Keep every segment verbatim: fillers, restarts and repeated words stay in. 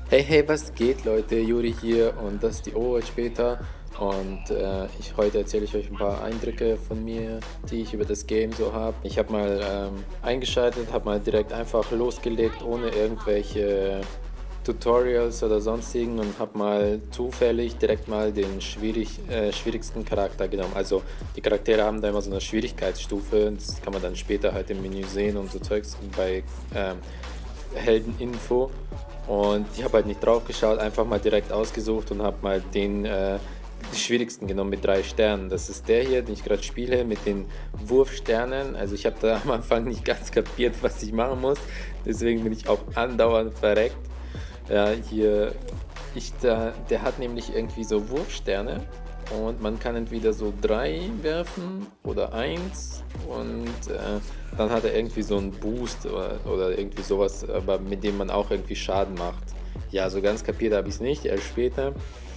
Hey, hey, was geht, Leute? Juri hier und das ist die Overwatch Beta. Und äh, ich, heute erzähle ich euch ein paar Eindrücke von mir, die ich über das Game so habe. Ich habe mal ähm, eingeschaltet, habe mal direkt einfach losgelegt, ohne irgendwelche Tutorials oder sonstigen und habe mal zufällig direkt mal den schwierig, äh, schwierigsten Charakter genommen. Also die Charaktere haben da immer so eine Schwierigkeitsstufe, das kann man dann später halt im Menü sehen und so Zeugs bei ähm, Heldeninfo. Und ich habe halt nicht drauf geschaut, einfach mal direkt ausgesucht und habe mal den äh, schwierigsten genommen mit drei Sternen. Das ist der hier, den ich gerade spiele, mit den Wurfsternen. Also ich habe da am Anfang nicht ganz kapiert, was ich machen muss. Deswegen bin ich auch andauernd verreckt. Ja, hier, ich da, der hat nämlich irgendwie so Wurfsterne. Und man kann entweder so drei werfen oder eins und äh, dann hat er irgendwie so einen Boost oder, oder irgendwie sowas, aber mit dem man auch irgendwie Schaden macht. Ja, so ganz kapiert habe ich es nicht, erst später.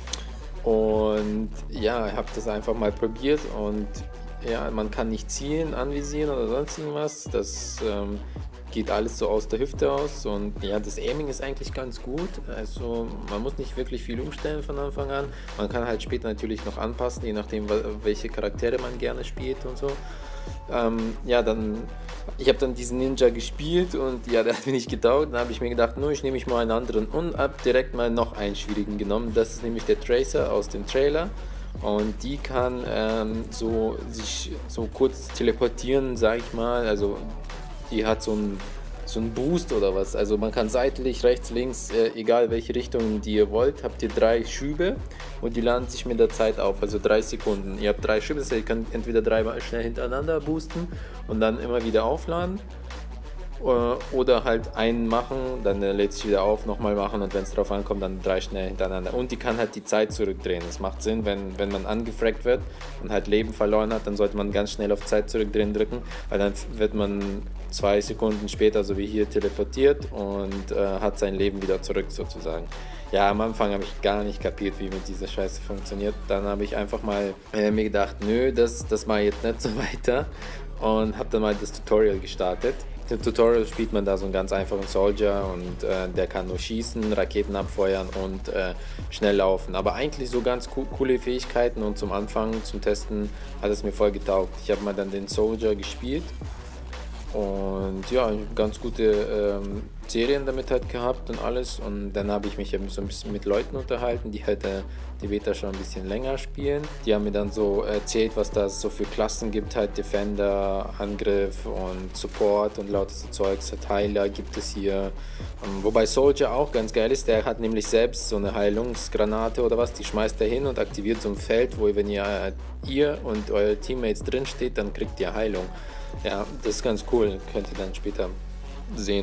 Und ja, ich habe das einfach mal probiert und ja, man kann nicht zielen, anvisieren oder sonst irgendwas. Das ähm, geht alles so aus der Hüfte aus und ja, das Aiming ist eigentlich ganz gut. Also man muss nicht wirklich viel umstellen von Anfang an. Man kann halt später natürlich noch anpassen, je nachdem, welche Charaktere man gerne spielt und so. Ähm, ja, dann, ich habe dann diesen Ninja gespielt und ja, der hat mir nicht getaugt. Dann habe ich mir gedacht, nur ich nehme ich mal einen anderen und habe direkt mal noch einen schwierigen genommen. Das ist nämlich der Tracer aus dem Trailer. Und die kann ähm, so sich so kurz teleportieren, sag ich mal. Also die hat so einen so einen Boost oder was. Also man kann seitlich, rechts, links, äh, egal welche Richtung die ihr wollt, habt ihr drei Schübe und die laden sich mit der Zeit auf, also drei Sekunden. Ihr habt drei Schübe, das heißt, ihr könnt entweder dreimal schnell hintereinander boosten und dann immer wieder aufladen. Oder halt einen machen, dann lädt sich wieder auf, nochmal machen und wenn es drauf ankommt, dann drei schnell hintereinander. Und die kann halt die Zeit zurückdrehen. Das macht Sinn, wenn, wenn man angefragt wird und halt Leben verloren hat, dann sollte man ganz schnell auf Zeit zurückdrehen drücken, weil dann wird man zwei Sekunden später, so wie hier, teleportiert und äh, hat sein Leben wieder zurück sozusagen. Ja, am Anfang habe ich gar nicht kapiert, wie mit dieser Scheiße funktioniert. Dann habe ich einfach mal äh, mir gedacht, nö, das, das mache ich jetzt nicht so weiter und habe dann mal das Tutorial gestartet. Im Tutorial spielt man da so einen ganz einfachen Soldier und äh, der kann nur schießen, Raketen abfeuern und äh, schnell laufen. Aber eigentlich so ganz co coole Fähigkeiten und zum Anfang, zum Testen hat es mir voll getaugt. Ich habe mal dann den Soldier gespielt und ja, ganz gute ähm, Serien damit halt gehabt und alles. Und dann habe ich mich eben so ein bisschen mit Leuten unterhalten, die halt äh, die Beta schon ein bisschen länger spielen. Die haben mir dann so erzählt, was das so für Klassen gibt, halt Defender, Angriff und Support und lauter so Zeugs. Halt Heiler gibt es hier. Ähm, wobei Soldier auch ganz geil ist, der hat nämlich selbst so eine Heilungsgranate oder was, die schmeißt er hin und aktiviert so ein Feld, wo wenn ihr, äh, ihr und eure Teammates drin steht, dann kriegt ihr Heilung. Ja, das ist ganz cool, könnt ihr dann später sehen.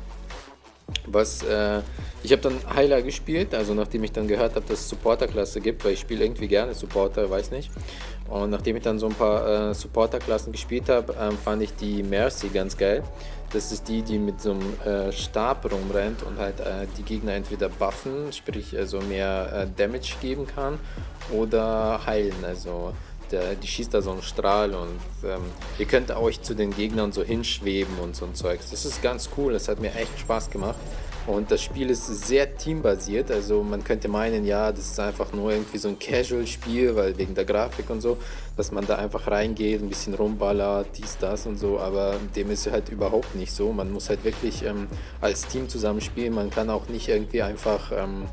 Was, äh, ich habe dann Heiler gespielt, also nachdem ich dann gehört habe, dass es Supporter-Klasse gibt, weil ich spiele irgendwie gerne Supporter, weiß nicht. Und nachdem ich dann so ein paar äh, Supporter-Klassen gespielt habe, ähm, fand ich die Mercy ganz geil. Das ist die, die mit so einem äh, Stab rumrennt und halt äh, die Gegner entweder buffen, sprich also mehr äh, Damage geben kann, oder heilen, also Der, die schießt da so einen Strahl und ähm, ihr könnt euch zu den Gegnern so hinschweben und so ein Zeugs. Das ist ganz cool, das hat mir echt Spaß gemacht. Und das Spiel ist sehr teambasiert, also man könnte meinen, ja, das ist einfach nur irgendwie so ein Casual-Spiel, weil wegen der Grafik und so, dass man da einfach reingeht, ein bisschen rumballert, dies, das und so, aber dem ist halt überhaupt nicht so. Man muss halt wirklich ähm, als Team zusammenspielen, man kann auch nicht irgendwie einfach... Ähm,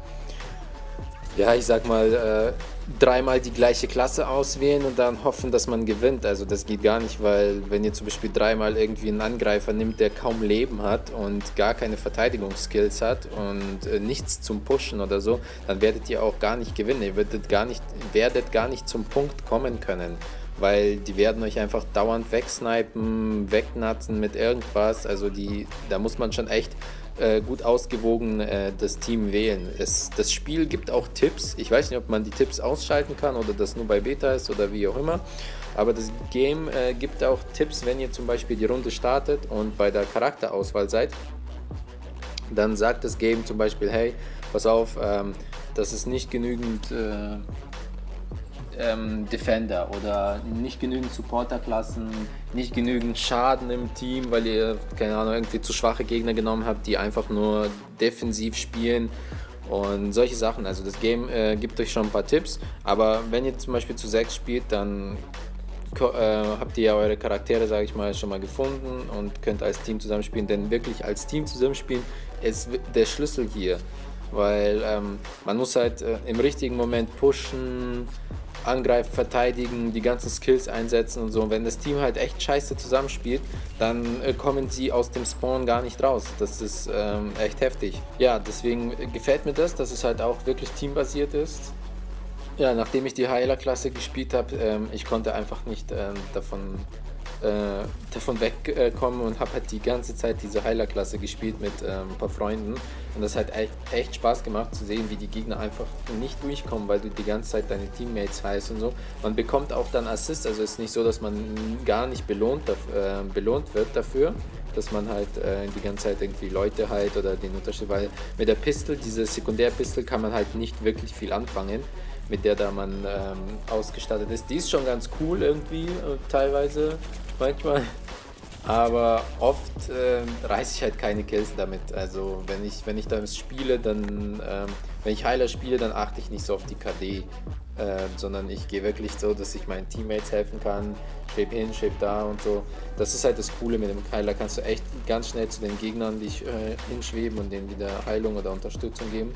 ja, ich sag mal, äh, dreimal die gleiche Klasse auswählen und dann hoffen, dass man gewinnt. Also das geht gar nicht, weil wenn ihr zum Beispiel dreimal irgendwie einen Angreifer nimmt, der kaum Leben hat und gar keine Verteidigungsskills hat und äh, nichts zum Pushen oder so, dann werdet ihr auch gar nicht gewinnen. Ihr werdet gar nicht, werdet gar nicht zum Punkt kommen können, weil die werden euch einfach dauernd wegsnipen, wegnatzen mit irgendwas. Also die, da muss man schon echt äh, gut ausgewogen äh, das Team wählen. Es, das Spiel gibt auch Tipps. Ich weiß nicht, ob man die Tipps ausschalten kann oder das nur bei Beta ist oder wie auch immer. Aber das Game äh, gibt auch Tipps, wenn ihr zum Beispiel die Runde startet und bei der Charakterauswahl seid. Dann sagt das Game zum Beispiel, hey, pass auf, ähm, das ist nicht genügend... Äh, Ähm, Defender oder nicht genügend Supporterklassen, nicht genügend Schaden im Team, weil ihr, keine Ahnung, irgendwie zu schwache Gegner genommen habt, die einfach nur defensiv spielen und solche Sachen. Also das Game äh, gibt euch schon ein paar Tipps, aber wenn ihr zum Beispiel zu sechs spielt, dann äh, habt ihr ja eure Charaktere, sage ich mal, schon mal gefunden und könnt als Team zusammenspielen, denn wirklich als Team zusammenspielen ist der Schlüssel hier, weil ähm, man muss halt äh, im richtigen Moment pushen, angreifen, verteidigen, die ganzen Skills einsetzen und so. Und wenn das Team halt echt scheiße zusammenspielt, dann äh, kommen sie aus dem Spawn gar nicht raus. Das ist ähm, echt heftig. Ja, deswegen gefällt mir das, dass es halt auch wirklich teambasiert ist. Ja, nachdem ich die Heiler-Klasse gespielt habe, ähm, ich konnte einfach nicht ähm, davon, äh, davon wegkommen und habe halt die ganze Zeit diese Heiler-Klasse gespielt mit ähm, ein paar Freunden. Und das hat echt, echt Spaß gemacht zu sehen, wie die Gegner einfach nicht durchkommen, weil du die ganze Zeit deine Teammates heißt und so. Man bekommt auch dann Assist, also es ist nicht so, dass man gar nicht belohnt, äh, belohnt wird dafür, dass man halt äh, die ganze Zeit irgendwie Leute heilt oder den Unterschied, weil mit der Pistol, diese Sekundärpistol, kann man halt nicht wirklich viel anfangen, mit der da man ähm, ausgestattet ist. Die ist schon ganz cool irgendwie, äh, teilweise, manchmal. Aber oft äh, reiße ich halt keine Kills damit. Also wenn ich, wenn ich damit spiele, dann, ähm, wenn ich Heiler spiele, dann achte ich nicht so auf die K D, äh, sondern ich gehe wirklich so, dass ich meinen Teammates helfen kann, schweb hin, schweb da und so. Das ist halt das Coole mit dem Heiler, kannst du echt ganz schnell zu den Gegnern dich äh, hinschweben und denen wieder Heilung oder Unterstützung geben.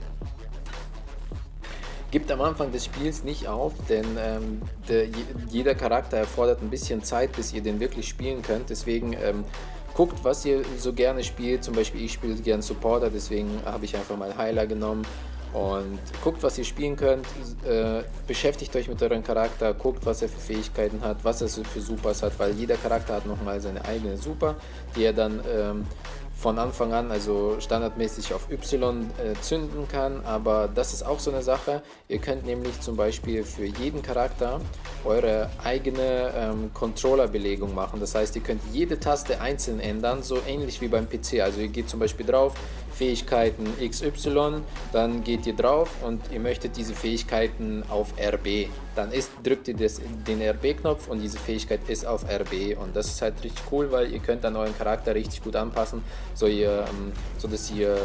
Gibt am Anfang des Spiels nicht auf, denn ähm, der, jeder Charakter erfordert ein bisschen Zeit, bis ihr den wirklich spielen könnt. Deswegen ähm, guckt, was ihr so gerne spielt. Zum Beispiel ich spiele gerne Supporter, deswegen habe ich einfach mal Heiler genommen. Und guckt, was ihr spielen könnt, äh, beschäftigt euch mit eurem Charakter, guckt, was er für Fähigkeiten hat, was er für Supers hat, weil jeder Charakter hat nochmal seine eigene Super, die er dann ähm, von Anfang an, also standardmäßig auf Y äh, zünden kann, aber das ist auch so eine Sache. Ihr könnt nämlich zum Beispiel für jeden Charakter eure eigene ähm, Controller-Belegung machen. Das heißt, ihr könnt jede Taste einzeln ändern, so ähnlich wie beim P C. Also ihr geht zum Beispiel drauf, Fähigkeiten X Y, dann geht ihr drauf und ihr möchtet diese Fähigkeiten auf R B. Dann ist, drückt ihr das, den R B-Knopf und diese Fähigkeit ist auf R B. Und das ist halt richtig cool, weil ihr könnt dann euren Charakter richtig gut anpassen, so, ihr, so dass ihr,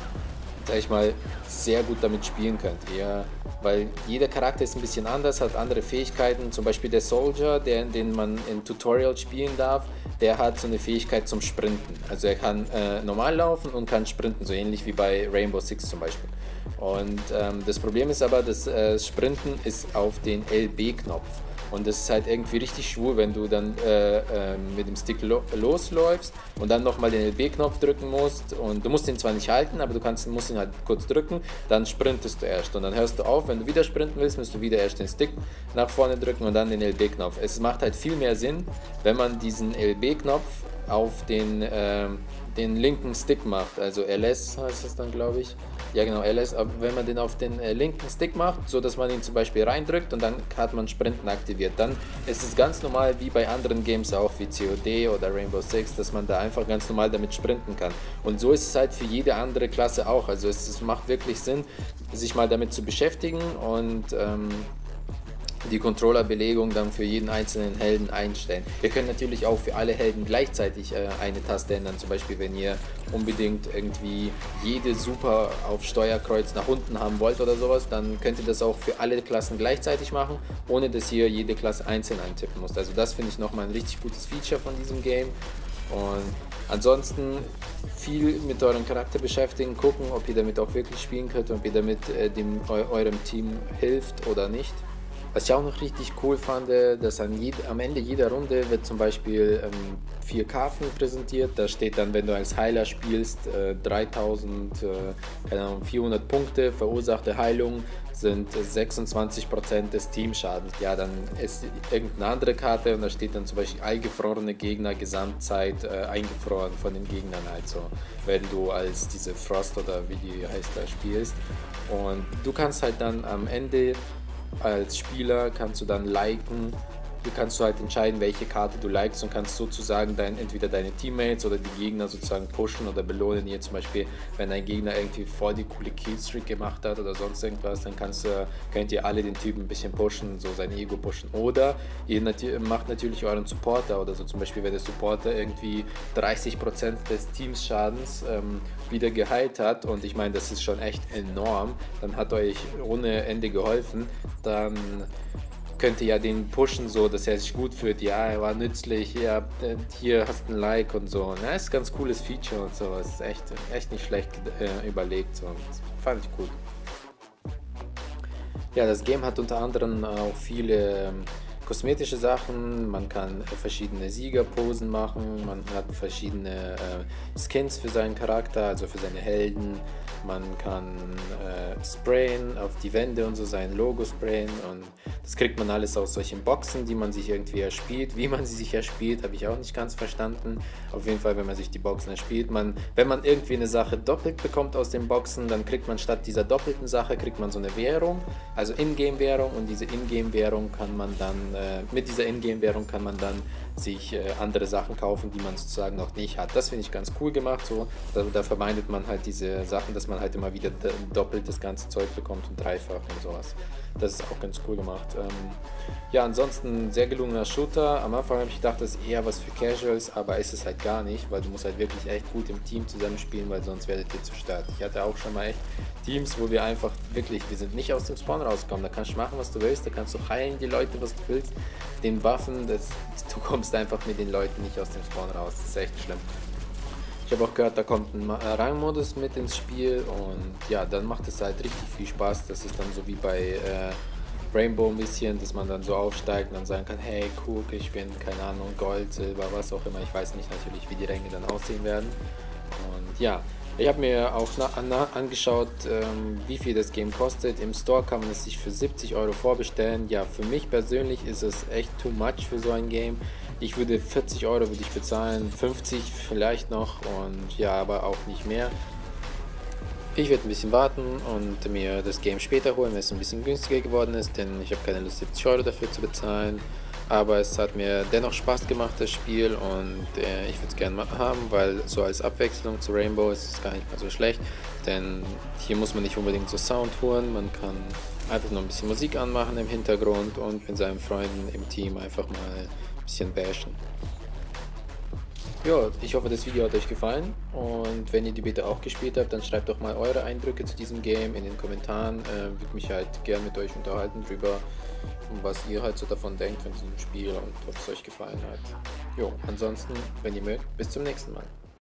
sag ich mal, sehr gut damit spielen könnt. Ihr, weil jeder Charakter ist ein bisschen anders, hat andere Fähigkeiten. Zum Beispiel der Soldier, der, den man im Tutorial spielen darf, der hat so eine Fähigkeit zum Sprinten. Also er kann äh, normal laufen und kann sprinten, so ähnlich wie bei Rainbow Six zum Beispiel. Und ähm, das Problem ist aber, das äh, Sprinten ist auf den L B-Knopf. Und das ist halt irgendwie richtig schwul, wenn du dann äh, äh, mit dem Stick lo losläufst und dann nochmal den L B-Knopf drücken musst. Und du musst ihn zwar nicht halten, aber du kannst, musst ihn halt kurz drücken, dann sprintest du erst. Und dann hörst du auf, wenn du wieder sprinten willst, musst du wieder erst den Stick nach vorne drücken und dann den L B-Knopf. Es macht halt viel mehr Sinn, wenn man diesen L B-Knopf auf den, äh, den linken Stick macht. Also L S heißt es dann, glaube ich. Ja genau, L S, aber wenn man den auf den äh, linken Stick macht, so dass man ihn zum Beispiel reindrückt und dann hat man Sprinten aktiviert, dann ist es ganz normal wie bei anderen Games auch, wie C O D oder Rainbow Six, dass man da einfach ganz normal damit sprinten kann. Und so ist es halt für jede andere Klasse auch, also es, es macht wirklich Sinn, sich mal damit zu beschäftigen und ähm, die Controller-Belegung dann für jeden einzelnen Helden einstellen. Ihr könnt natürlich auch für alle Helden gleichzeitig äh, eine Taste ändern, zum Beispiel wenn ihr unbedingt irgendwie jede Super auf Steuerkreuz nach unten haben wollt oder sowas, dann könnt ihr das auch für alle Klassen gleichzeitig machen, ohne dass ihr jede Klasse einzeln eintippen müsst. Also das finde ich nochmal ein richtig gutes Feature von diesem Game. Und ansonsten viel mit eurem Charakter beschäftigen, gucken, ob ihr damit auch wirklich spielen könnt, ob ihr damit äh, dem, eu eurem Team hilft oder nicht. Was ich auch noch richtig cool fand, dass an am Ende jeder Runde wird zum Beispiel ähm, vier Karten präsentiert. Da steht dann, wenn du als Heiler spielst, äh, dreitausendvierhundert Punkte, verursachte Heilung sind sechsundzwanzig Prozent des Teamschadens. Ja, dann ist irgendeine andere Karte und da steht dann zum Beispiel eingefrorene Gegner, Gesamtzeit äh, eingefroren von den Gegnern, also wenn du als diese Frost oder wie die heißt da spielst. Und du kannst halt dann am Ende als Spieler kannst du dann liken, du kannst du halt entscheiden, welche Karte du likest und kannst sozusagen dein, entweder deine Teammates oder die Gegner sozusagen pushen oder belohnen. Hier zum Beispiel, wenn ein Gegner irgendwie voll die coole Killstreak gemacht hat oder sonst irgendwas, dann kannst du, könnt ihr alle den Typen ein bisschen pushen, so sein Ego pushen. Oder ihr nat macht natürlich euren Supporter oder so, zum Beispiel, wenn der Supporter irgendwie dreißig Prozent des Teamschadens ähm, wieder geheilt hat, und ich meine, das ist schon echt enorm, dann hat euch ohne Ende geholfen, dann könnt ihr ja den pushen, so dass er sich gut fühlt. Ja, er war nützlich, ja, hier hast du ein Like und so. Na, ist ein ganz cooles Feature und so. Ist echt, echt nicht schlecht äh, überlegt. So. Das fand ich gut. Ja, das Game hat unter anderem auch viele ähm, kosmetische Sachen. Man kann verschiedene Siegerposen machen. Man hat verschiedene äh, Skins für seinen Charakter, also für seine Helden. Man kann äh, sprayen auf die Wände und so, sein Logo sprayen, und das kriegt man alles aus solchen Boxen, die man sich irgendwie erspielt. Wie man sie sich erspielt, habe ich auch nicht ganz verstanden. Auf jeden Fall, wenn man sich die Boxen erspielt, man, wenn man irgendwie eine Sache doppelt bekommt aus den Boxen, dann kriegt man statt dieser doppelten Sache, kriegt man so eine Währung, also Ingame-Währung, und diese Ingame-Währung kann man dann, äh, mit dieser Ingame-Währung kann man dann sich äh, andere Sachen kaufen, die man sozusagen noch nicht hat. Das finde ich ganz cool gemacht, so. Da, da vermeidet man halt diese Sachen, dass man halt immer wieder doppelt das ganze Zeug bekommt und dreifach und sowas. Das ist auch ganz cool gemacht. Ähm, ja, ansonsten sehr gelungener Shooter. Am Anfang habe ich gedacht, das ist eher was für Casuals, aber ist es halt gar nicht, weil du musst halt wirklich echt gut im Team zusammenspielen, weil sonst werdet ihr zerstört. Ich hatte auch schon mal echt Teams, wo wir einfach wirklich, wir sind nicht aus dem Spawn rausgekommen. Da kannst du machen, was du willst, da kannst du heilen die Leute, was du willst. Den Waffen, das, du kommst einfach mit den Leuten nicht aus dem Spawn raus. Das ist echt schlimm. Ich habe auch gehört, da kommt ein Rangmodus mit ins Spiel, und ja, dann macht es halt richtig viel Spaß. Das ist dann so wie bei äh, Rainbow ein bisschen, dass man dann so aufsteigt und dann sagen kann, hey, guck, ich bin, keine Ahnung, Gold, Silber, was auch immer. Ich weiß nicht natürlich, wie die Ränge dann aussehen werden. Und ja, ich habe mir auch na, na, angeschaut, ähm, wie viel das Game kostet. Im Store kann man es sich für siebzig Euro vorbestellen. Ja, für mich persönlich ist es echt too much für so ein Game. Ich würde vierzig Euro würde ich bezahlen, fünfzig vielleicht noch, und ja, aber auch nicht mehr. Ich werde ein bisschen warten und mir das Game später holen, wenn es ein bisschen günstiger geworden ist, denn ich habe keine Lust, siebzig Euro dafür zu bezahlen. Aber es hat mir dennoch Spaß gemacht, das Spiel, und äh, ich würde es gerne mal haben, weil so als Abwechslung zu Rainbow ist es gar nicht mal so schlecht, denn hier muss man nicht unbedingt so Sound holen, man kann einfach nur ein bisschen Musik anmachen im Hintergrund und mit seinen Freunden im Team einfach mal ein bisschen bashen. Ja, ich hoffe, das Video hat euch gefallen, und wenn ihr die Beta auch gespielt habt, dann schreibt doch mal eure Eindrücke zu diesem Game in den Kommentaren. Äh, würde mich halt gern mit euch unterhalten drüber, was ihr halt so davon denkt von diesem Spiel und ob es euch gefallen hat. Jo, ansonsten, wenn ihr mögt, bis zum nächsten Mal.